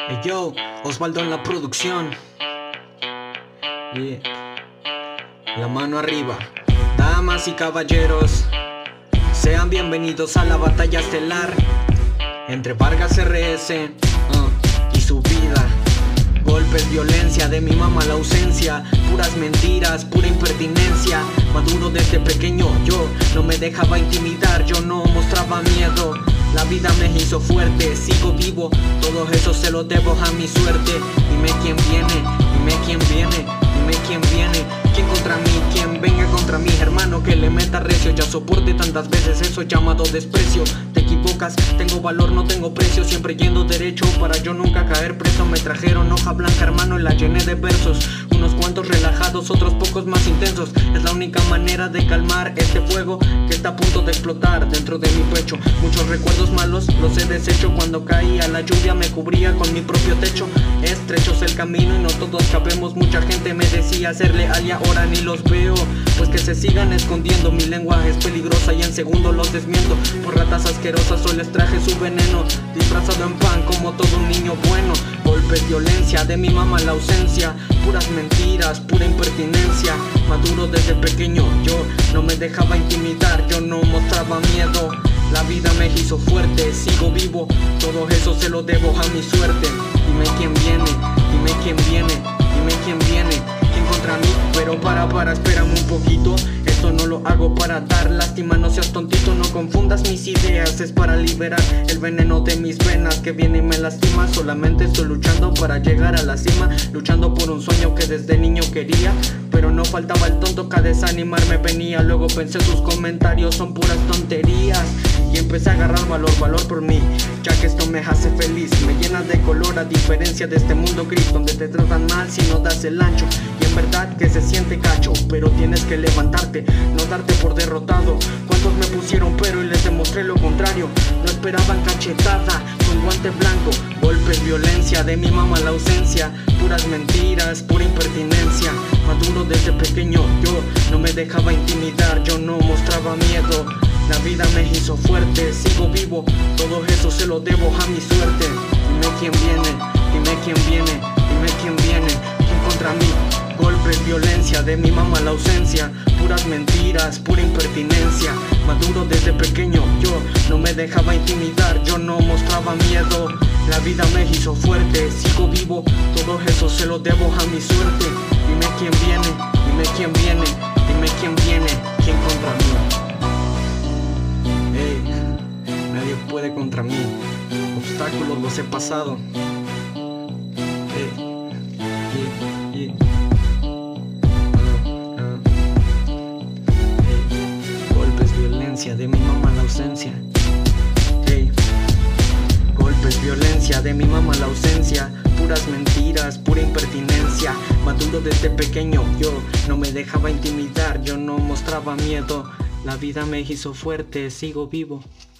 Hey yo, Osvaldo en la producción. Yeah. La mano arriba. Damas y caballeros, sean bienvenidos a la batalla estelar entre Vargas RS y su vida. Golpes, violencia, de mi mamá la ausencia, puras mentiras, pura impertinencia. Maduro desde pequeño, yo no me dejaba intimidar, yo no mostraba miedo. La vida me hizo fuerte, sigo vivo, todo eso se lo debo a mi suerte. Dime quién viene, dime quién viene, dime quién viene. ¿Quién contra mí? ¿Quién venga contra mí? Hermano, que le meta recio, ya soporte tantas veces eso llamado desprecio. Te equivocas, tengo valor, no tengo precio, siempre yendo derecho para yo nunca caer preso. Me trajeron hoja blanca, hermano, y la llené de versos. Unos cuantos relajados, otros pocos más intensos. Es la única manera de calmar este fuego que está a punto de explotar dentro de mi pecho. Muchos recuerdos malos los he deshecho. Cuando caía la lluvia me cubría con mi propio techo. Estrecho es el camino y no todos cabemos. Mucha gente me decía ser leal y ahora ni los veo, pues que se sigan escondiendo. Mi lengua es peligrosa y en segundo los desmiento. Por ratas asquerosas hoy les traje su veneno, disfrazado en pan como todo un niño bueno. Golpes, violencia, de mi mamá la ausencia, puras mentiras, pura impertinencia. Maduro desde pequeño, yo no me dejaba intimidar, yo no mostraba miedo. La vida me hizo fuerte, sigo vivo, todo eso se lo debo a mi suerte. Dime quién viene, dime quién viene, dime quién viene. ¿Quién contra mí? Pero para, espérame un poquito. Esto no lo hago para dar lástima, no seas tontito, no confundas mis ideas. Es para liberar el veneno de mis venas que viene y me lastima. Solamente estoy luchando para llegar a la cima, luchando por un sueño que desde niño quería. Pero no faltaba el tonto que a desanimarme venía. Luego pensé sus comentarios son puras tonterías y empecé a agarrar valor por mí, ya que esto me hace feliz, me llena de color, a diferencia de este mundo gris donde te tratan mal si no das el ancho. Y en verdad que se siente gacho, pero tienes que levantarte, no darte por derrotado. Cuántos me pusieron pero y les demostré lo contrario. No esperaban cachetada con guante blanco. Golpes, violencia, de mi mamá la ausencia, puras mentiras, pura impertinencia. Maduro desde pequeño, yo no me dejaba intimidar, yo no mostraba miedo. La vida me hizo fuerte, sigo vivo, todo eso se lo debo a mi suerte. Dime quién viene, dime quién viene, dime quién viene. ¿Quién contra mí? Golpes, violencia, de mi mamá la ausencia, puras mentiras, pura impertinencia. Maduro desde pequeño, yo no me dejaba intimidar, yo no mostraba miedo. La vida me hizo fuerte, sigo vivo, todo eso se lo debo a mi suerte. Dime quién viene, dime quién viene, dime quién viene. ¿Quién contra mí? Nadie puede contra mí, obstáculos los he pasado. Golpes, violencia, de mi mamá la ausencia. Golpes, violencia, de mi mamá la ausencia, puras mentiras, pura impertinencia. Maduro desde pequeño, yo no me dejaba intimidar, yo no mostraba miedo. La vida me hizo fuerte, sigo vivo.